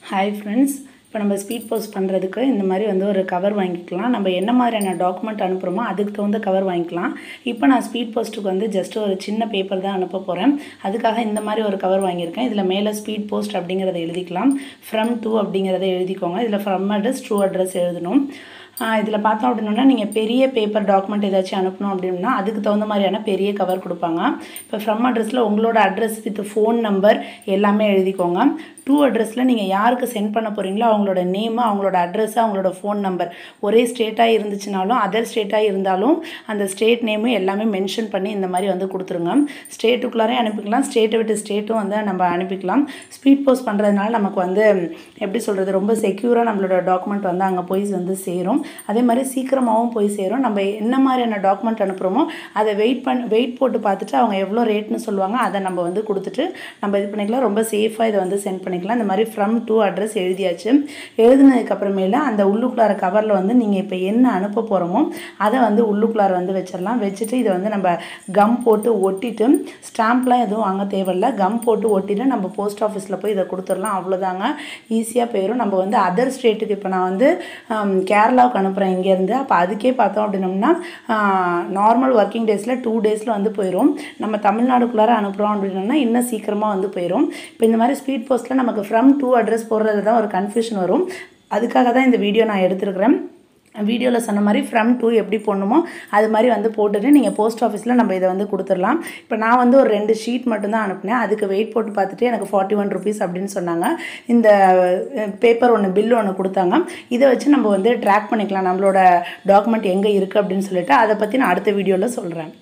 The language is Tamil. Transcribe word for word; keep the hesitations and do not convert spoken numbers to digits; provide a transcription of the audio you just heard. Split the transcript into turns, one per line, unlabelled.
Hi friends, இப்போ நம்ம ஸ்பீட் போஸ்ட் பண்ணுறதுக்கு இந்த மாதிரி வந்து ஒரு கவர் வாங்கிக்கலாம். நம்ம என்ன மாதிரியான டாக்குமெண்ட் அனுப்புகிறோமோ அதுக்கு தகுந்த கவர் வாங்கிக்கலாம். இப்போ நான் ஸ்பீட் போஸ்ட்டுக்கு வந்து ஜஸ்ட் ஒரு சின்ன பேப்பர் தான் அனுப்ப போகிறேன். அதுக்காக இந்த மாதிரி ஒரு கவர் வாங்கியிருக்கேன். இதில் மேலே ஸ்பீட் போஸ்ட் அப்படிங்கிறத எழுதிக்கலாம். ஃப்ரம் டூ அப்படிங்கிறத எழுதிக்கோங்க. இதில் ஃப்ரம் அட்ரஸ் ட்ரூ அட்ரஸ் எழுதணும். இதில் பார்த்தோம் அப்படின்னா நீங்கள் பெரிய பேப்பர் டாக்குமெண்ட் ஏதாச்சும் அனுப்பணும் அப்படின்னா அதுக்கு தகுந்த மாதிரியான பெரிய கவர் கொடுப்பாங்க. இப்போ ஃப்ரம் அட்ரஸில் உங்களோட அட்ரஸ் வித் ஃபோன் நம்பர் எல்லாமே எழுதிக்கோங்க. டூ அட்ரஸில் நீங்கள் யாருக்கு சென்ட் பண்ண போகிறீங்களோ அவங்களோட நேமு, அவங்களோட அட்ரஸு, அவங்களோட ஃபோன் நம்பர் ஒரே ஸ்டேட்டாக இருந்துச்சுனாலும் அதர் ஸ்டேட்டாக இருந்தாலும் அந்த ஸ்டேட் நேமு எல்லாமே மென்ஷன் பண்ணி இந்த மாதிரி வந்து கொடுத்துருங்க. ஸ்டேட்டுக்குள்ளாரே அனுப்பிக்கலாம், ஸ்டேட்டை விட்டு ஸ்டேட்டும் வந்து நம்ம அனுப்பிக்கலாம். ஸ்பீட் போஸ்ட் பண்ணுறதுனால நமக்கு வந்து எப்படி சொல்கிறது, ரொம்ப செக்யூராக நம்மளோட டாக்குமெண்ட் வந்து அங்கே போய் வந்து சேரும். அதே மாதிரி சீக்கிரமாகவும் போய் சேரும். நம்ம என்ன மாதிரியான டாக்குமெண்ட் அனுப்புகிறோமோ அதை வெயிட் பண்ண வெயிட் போட்டு பார்த்துட்டு அவங்க எவ்வளோ ரேட்னு சொல்லுவாங்க அதை நம்ம வந்து கொடுத்துட்டு நம்ம இது பண்ணிக்கலாம். ரொம்ப சேஃபாக இதை வந்து சென்ட் பண்ணிக்கலாம். இந்த மாதிரி ஃப்ரம் டூ அட்ரஸ் எழுதியாச்சு. எழுதினதுக்கப்புறமேல அந்த உள்ளுக்குள்ளார கவரில் வந்து நீங்கள் இப்போ என்ன அனுப்ப போகிறோமோ அதை வந்து உள்ளுக்குள்ளார வந்து வச்சிடலாம். வச்சுட்டு இதை வந்து நம்ம கம் போட்டு ஒட்டிட்டு, ஸ்டாம்ப்லாம் எதுவும் வாங்க தேவையில்லை, கம் போட்டு ஒட்டிட்டு நம்ம போஸ்ட் ஆஃபீஸில் போய் இதை கொடுத்துடலாம். அவ்வளோதாங்க, ஈஸியாக போயிடும். நம்ம வந்து அதர் ஸ்டேட்டுக்கு இப்போ நான் வந்து கேரளாவுக்கு அனுப்புகிறேன் இங்கேருந்து. அப்போ அதுக்கே பார்த்தோம் அப்படின்னோம்னா நார்மல் ஒர்க்கிங் டேஸில் டூ டேஸில் வந்து போயிடும். நம்ம தமிழ்நாடுக்குள்ளார அனுப்புகிறோம் அப்படின்னா இன்னும் சீக்கிரமாக வந்து போயிடும். இப்போ இந்த மாதிரி ஸ்பீட் போஸ்ட்டில் நமக்கு ஃப்ரம் டூ அட்ரஸ் போடுறது தான் ஒரு கன்ஃபியூஷன் வரும். அதுக்காக தான் இந்த வீடியோ நான் எடுத்துருக்கிறேன். வீடியோவில் சொன்ன மாதிரி ஃப்ரம் டூ எப்படி போடணுமோ அது மாதிரி வந்து போட்டுட்டு நீங்கள் போஸ்ட் ஆஃபீஸில் நம்ம இதை வந்து கொடுத்துடலாம். இப்போ நான் வந்து ஒரு ரெண்டு ஷீட் மட்டும்தான் அனுப்பினேன். அதுக்கு வெயிட் போட்டு பார்த்துட்டு எனக்கு ஃபார்ட்டி ஒன் ருபீஸ் அப்படின்னு சொன்னாங்க. இந்த பேப்பர் ஒன்று பில்லு ஒன்று கொடுத்தாங்க. இதை வச்சு நம்ம வந்து ட்ராக் பண்ணிக்கலாம் நம்மளோட டாக்குமெண்ட் எங்கே இருக்குது அப்படின்னு சொல்லிட்டு. அதை பற்றி நான் அடுத்த வீடியோவில் சொல்கிறேன்.